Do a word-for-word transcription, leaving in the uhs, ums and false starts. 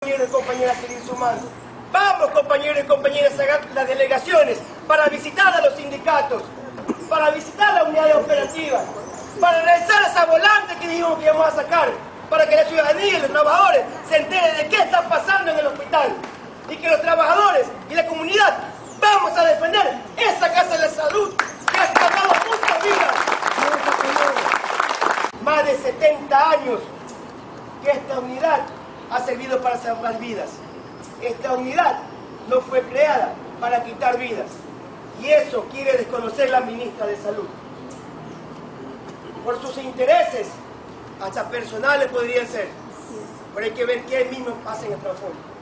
Compañeros y compañeras, seguir sumando. Vamos, compañeros y compañeras, a las delegaciones para visitar a los sindicatos, para visitar las unidades operativas, para realizar esa volante que dijimos que íbamos a sacar, para que la ciudadanía y los trabajadores se enteren de qué está pasando en el hospital y que los trabajadores y la comunidad vamos a defender esa casa de la salud que ha salvado muchas vidas. Más de setenta años que esta unidad ha servido para salvar vidas. Esta unidad no fue creada para quitar vidas. Y eso quiere desconocer la ministra de Salud. Por sus intereses, hasta personales podrían ser. Pero hay que ver qué mismo pasa en el trasfondo.